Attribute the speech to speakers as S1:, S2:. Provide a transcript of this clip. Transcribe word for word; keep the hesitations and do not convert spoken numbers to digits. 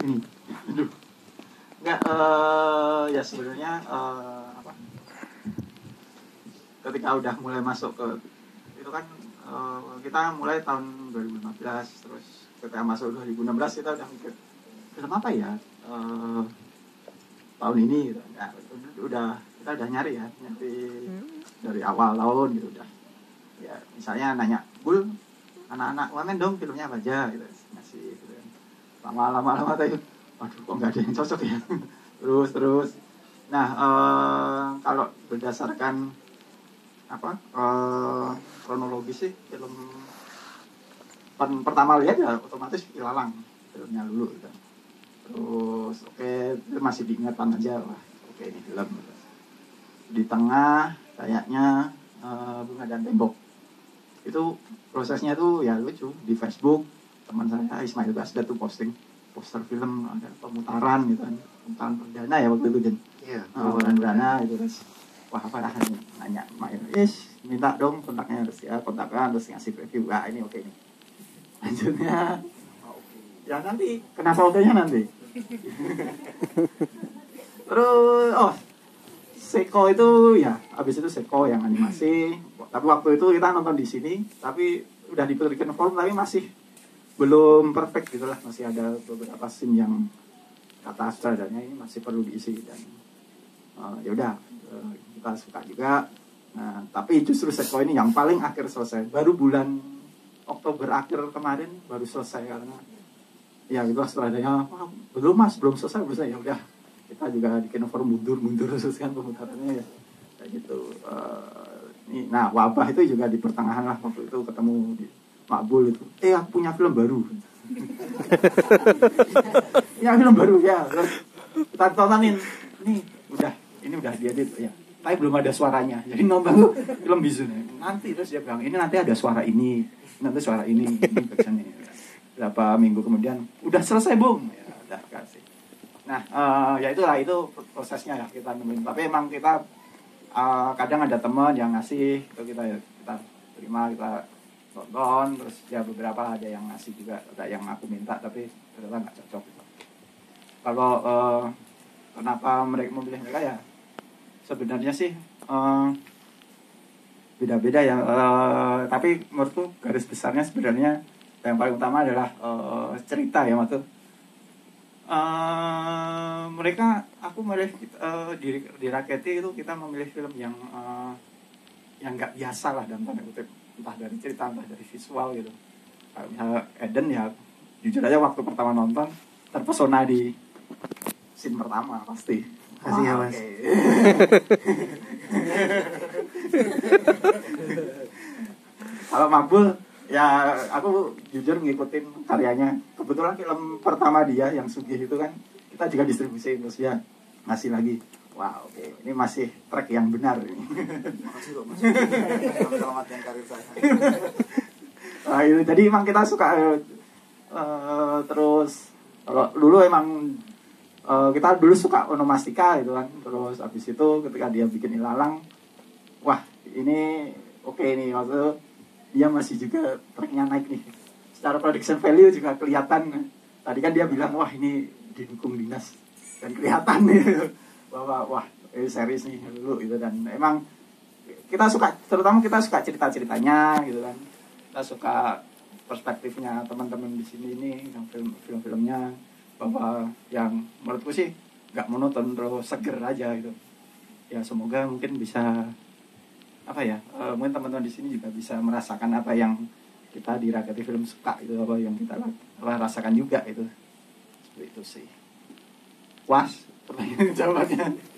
S1: ini. Aduh. Enggak, uh, ya sebenarnya uh, apa? Ketika udah mulai masuk ke itu kan uh, kita mulai tahun dua ribu lima belas, terus ketika masuk dua ribu enam belas kita udah mikir film apa ya uh, tahun ini gitu. Ya, udah kita udah nyari ya, nyari dari awal tahun gitu udah. Ya misalnya nanya, "Bul, anak-anak wamen dong filmnya apa aja?" gitu. Ngasih gitu. Lama-lama lama tadi, waduh kok nggak ada yang cocok ya. terus terus. Nah, uh, kalau berdasarkan apa uh, kronologis sih film pen, pertama lihat ya otomatis Ilalang filmnya Lulu gitu. Terus oke okay, itu masih diingatan aja, wah oke okay, ini film. Di tengah kayaknya uh, Bunga dan Tembok itu prosesnya tuh ya lucu. Di Facebook teman saya Ismail Basda tuh posting poster film, ada pemutaran gitu kan, pemutaran perdana ya waktu itu kan. Iya, pemutaran perdana itu terus wah apa lah nanya main is minta dong kontaknya, terus ya kontakkan terus ngasih preview, wah ini oke okay nih. Lanjutnya ya nanti kenapa oke nya nanti. Terus oh Seko itu ya habis itu Seko yang animasi, tapi waktu itu kita nonton di sini tapi udah diputarkan film tapi masih belum perfect gitulah, masih ada beberapa scene yang kata sutradaranya ini masih perlu diisi dan uh, ya udah uh, kita suka juga. Nah tapi justru Seko ini yang paling akhir selesai, baru bulan Oktober akhir kemarin baru selesai karena ya gitu sutradaranya oh, belum mas belum selesai belum selesai. Ya udah kita juga bikin over mundur mundur terus kan pemutarannya ya kayak gitu. Uh, ini, nah wabah itu juga di pertengahan lah waktu itu ketemu di Makbul itu, eh aku punya film baru. Ya film baru ya, terus kita tontonin, nih udah, ini udah diedit ya, tapi belum ada suaranya. Jadi nonton film bisu nih. Nanti terus dia bilang, ini nanti ada suara ini, nanti suara ini, ini backsoundnya. Berapa minggu kemudian, udah selesai bung, ya udah kasih. Nah, uh, ya itulah itu prosesnya ya kita nemuin. Tapi emang kita uh, kadang ada teman yang ngasih, itu kita kita terima kita tonton, terus ya beberapa ada yang ngasih juga, ada yang aku minta tapi ternyata nggak cocok gitu. Kalau uh, kenapa mereka memilih mereka ya sebenarnya sih uh, beda-beda ya, uh, tapi menurutku garis besarnya sebenarnya yang paling utama adalah uh, cerita ya maksud uh, mereka aku memilih uh, di, di Raketi itu kita memilih film yang uh, yang nggak biasa lah dalam tanda kutip, entah dari cerita, entah dari visual gitu. Kayak misalnya Eden ya, jujur aja waktu pertama nonton terpesona di scene pertama pasti.
S2: Kasih ya mas.
S1: Okay. Kalau Makbul ya aku jujur ngikutin karyanya. Kebetulan film pertama dia yang Sugih itu kan kita juga distribusi, terus ya ngasih lagi. Wah, oke. Okay. Ini masih track yang benar ini.
S2: Makasih kok, Mas. Selamatkan karir saya.
S1: Nah, itu, jadi emang kita suka uh, uh, terus kalau dulu emang uh, kita dulu suka onomastika gitu kan. Terus habis itu ketika dia bikin Ilalang, wah, ini oke okay nih, maksudnya dia masih juga tracknya naik nih. Secara production value juga kelihatan. Tadi kan dia bilang, wah ini didukung dinas dan kelihatan nih. Bahwa wah ini series nih dulu gitu, dan emang kita suka, terutama kita suka cerita-ceritanya gitu kan, kita suka perspektifnya teman-teman di sini ini yang film film-filmnya, bahwa yang menurutku sih nggak monoton terus seger aja gitu ya. Semoga mungkin bisa apa ya, uh, mungkin teman-teman di sini juga bisa merasakan apa yang kita di Raketi Film suka itu, apa yang kita rasakan juga itu, seperti itu sih. Puas pertanyaan jawabannya.